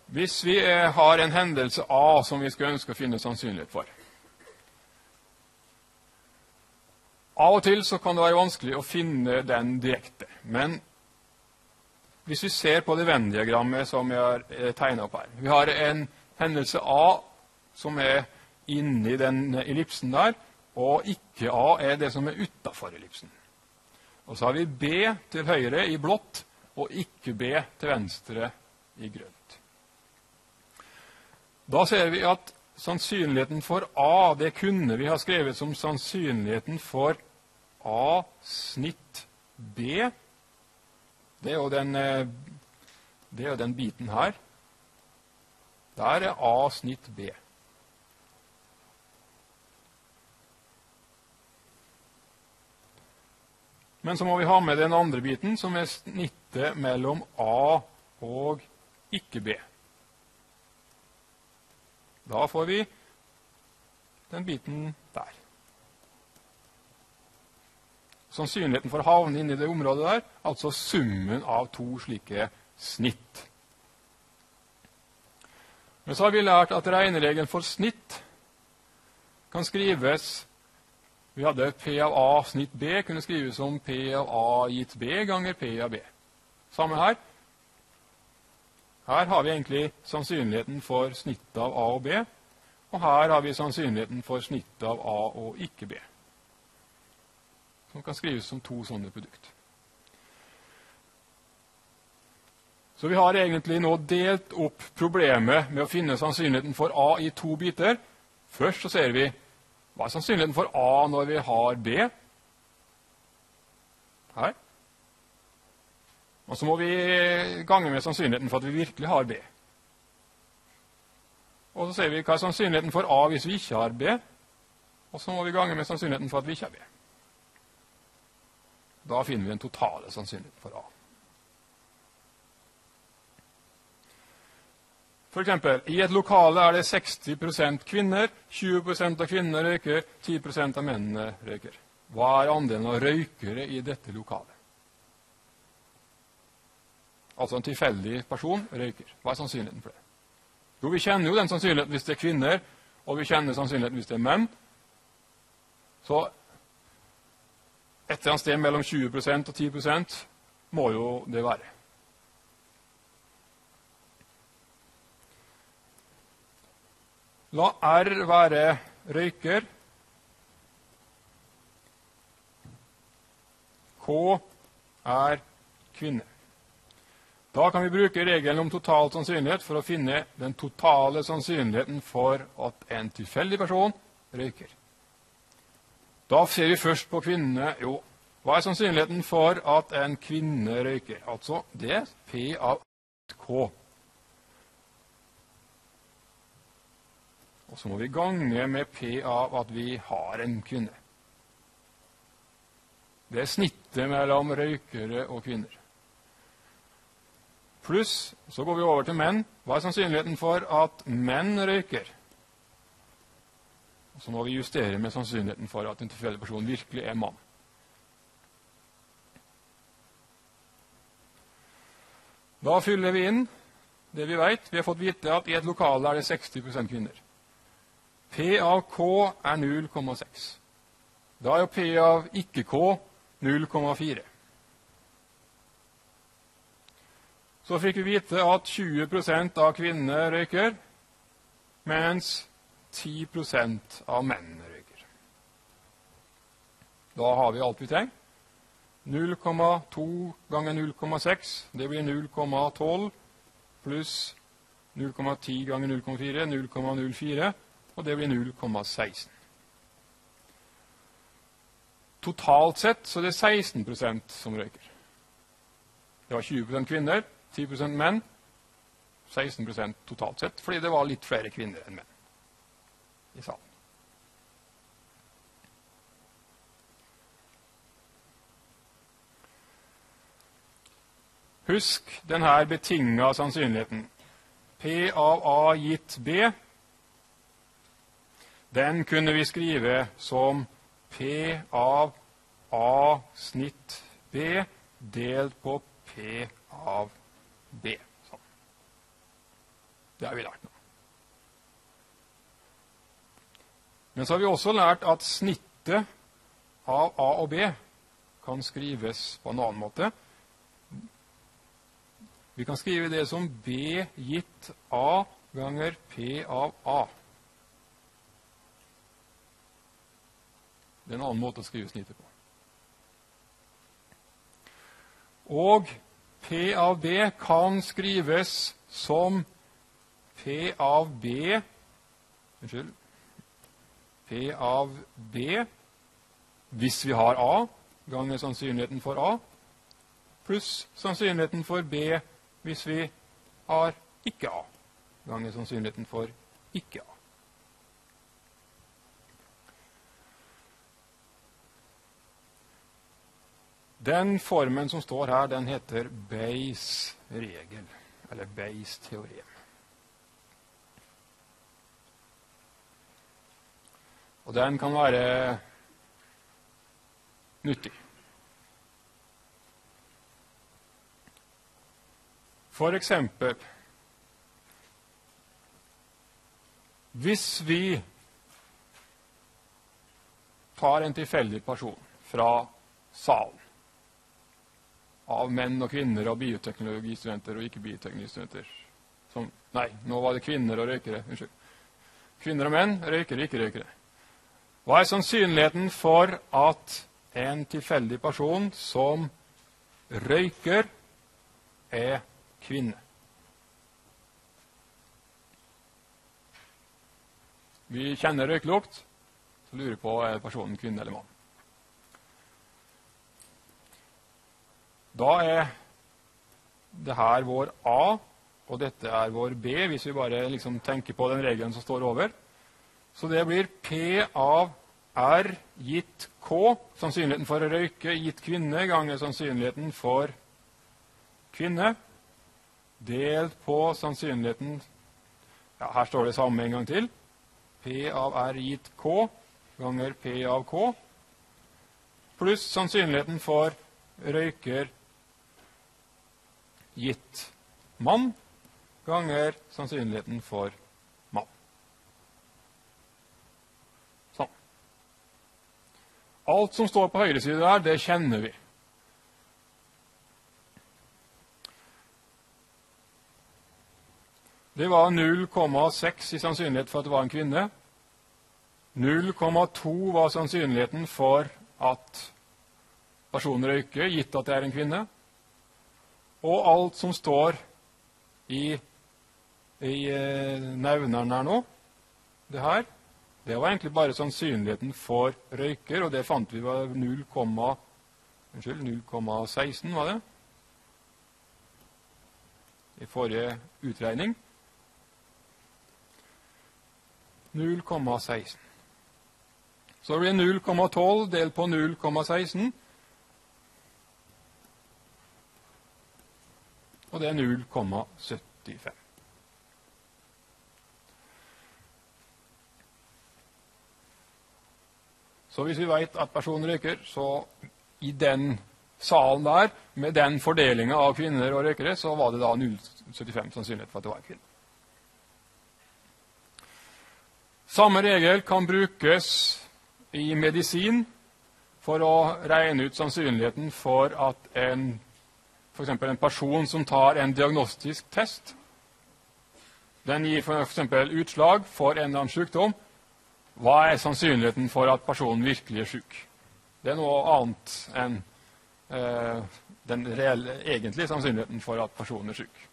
Hvis vi har en hendelse A som vi skal ønske å finne sannsynlighet for. Av og til så kan det være vanskelig å finne den direkte, men hvis vi ser på det Venn-diagrammet som jeg har tegnet opp her, vi har en hendelse A som er inni den ellipsen der, og ikke A er det som er utenfor ellipsen. Og så har vi B til høyre i blått, og ikke B til venstre i grønt. Da ser vi at sannsynligheten for A, det kunne vi ha skrevet som sannsynligheten for A snitt B. Det er jo den biten her. Der er A snitt B. Men så må vi ha med den andre biten, som er snittet mellom A og ikke B. Da får vi den biten der. Sannsynligheten for å havne inn i det området der, altså summen av to slike snitt. Men så har vi lært at regneregelen for snitt kan skrives, vi hadde P av A snitt B, kunne skrives som P av A gitt B ganger P av B. Samme her. Her har vi egentlig sannsynligheten for snittet av A og B, og her har vi sannsynligheten for snittet av A og ikke B. Som kan skrives som to sånne produkt. Så vi har egentlig nå delt opp problemet med å finne sannsynligheten for A i to biter. Først så ser vi, hva er sannsynligheten for A når vi har B? Her. Og så må vi gange med sannsynligheten for at vi virkelig har B. Og så ser vi hva er sannsynligheten for A hvis vi ikke har B. Og så må vi gange med sannsynligheten for at vi ikke har B. Da finner vi den totale sannsynligheten for A. For eksempel, i et lokale er det 60% kvinner, 20% av kvinnene røyker, 10% av mennene røyker. Hva er andelen av røykere i dette lokalet? Altså en tilfeldig person røyker. Hva er sannsynligheten for det? Jo, vi kjenner jo den sannsynligheten hvis det er kvinner, og vi kjenner sannsynligheten hvis det er menn. Så et eller annet sted mellom 20% og 10% må jo det være. La R være røyker. K er kvinne. Da kan vi bruke regelen om total sannsynlighet for å finne den totale sannsynligheten for at en tilfeldig person røyker. Da ser vi først på kvinnene. Jo, hva er sannsynligheten for at en kvinne røyker? Altså, det er P av K. Og så må vi gange med P av at vi har en kvinne. Det er snittet mellom røykere og kvinner. Pluss, så går vi over til menn. Hva er sannsynligheten for at menn røyker? Og så må vi justere med sannsynligheten for at en tilfeldig person virkelig er mann. Da fyller vi inn det vi vet. Vi har fått vite at i et lokale er det 60% kvinner. P av K er 0,6. Da er jo P av ikke K 0,4. Så fikk vi vite at 20% av kvinnene røyker, mens 10% av mennene røyker. Da har vi alt vi trenger. 0,2 ganger 0,6, det blir 0,12, pluss 0,10 ganger 0,4, 0,04, og det blir 0,16. Totalt sett så er det 16% som røyker. Det var 20% kvinner, 10% menn, 16% totalt sett, fordi det var litt flere kvinner enn menn i salen. Husk denne betinget sannsynligheten. P av A gitt B, den kunne vi skrive som P av A snitt B delt på P av B. Sånn. Det har vi lært nå. Men så har vi også lært at snittet av A og B kan skrives på en annen måte. Vi kan skrive det som B gitt A ganger P av A. Det er en annen måte å skrive snittet på. Og P av B kan skrives som P av B, P av B, hvis vi har A, ganger sannsynligheten for A, pluss sannsynligheten for B, hvis vi har ikke A, ganger sannsynligheten for ikke A. Den formen som står her, den heter Bayes regel, eller Bayes teorem. Og den kan være nyttig. For eksempel, hvis vi tar en tilfeldig person fra salen, av menn og kvinner og bioteknologistudenter og ikke-bioteknologistudenter. Nei, nå var det kvinner og røykere. Unnskyld. Kvinner og menn, røykere, ikke-røykere. Hva er sannsynligheten for at en tilfeldig person som røyker er kvinne? Vi kjenner røyklukt, så lurer på er personen kvinne eller mann. Da er det her vår A, og dette er vår B, hvis vi bare liksom tenker på den regelen som står over. Så det blir P av R gitt K, sannsynligheten for å røyke gitt kvinne, ganger sannsynligheten for kvinne, delt på sannsynligheten, ja, her står det samme en gang til, P av R gitt K, ganger P av K, pluss sannsynligheten for røyker gitt mann, ganger sannsynligheten for mann. Sånn. Alt som står på høyre side der, det kjenner vi. Det var 0,6 i sannsynlighet for at det var en kvinne. 0,2 var sannsynligheten for at personen røyker, gitt at det er en kvinne. Og alt som står i nevneren her nå, det her, det var egentlig bare sannsynligheten for røyker, og det fant vi var 0,16 var det, i forrige utregning. 0,16. Så det blir 0,12 delt på 0,16, og det er 0,75. Så hvis vi vet at personen røyker, så i den salen der, med den fordelingen av kvinner og røykere, så var det da 0,75 sannsynlighet for at det var en kvinne. Samme regel kan brukes i medisin for å regne ut sannsynligheten for at for eksempel en person som tar en diagnostisk test, den gir for eksempel utslag for en eller annen sykdom. Hva er sannsynligheten for at personen virkelig er syk? Det er noe annet enn den egentlige sannsynligheten for at personen er syk.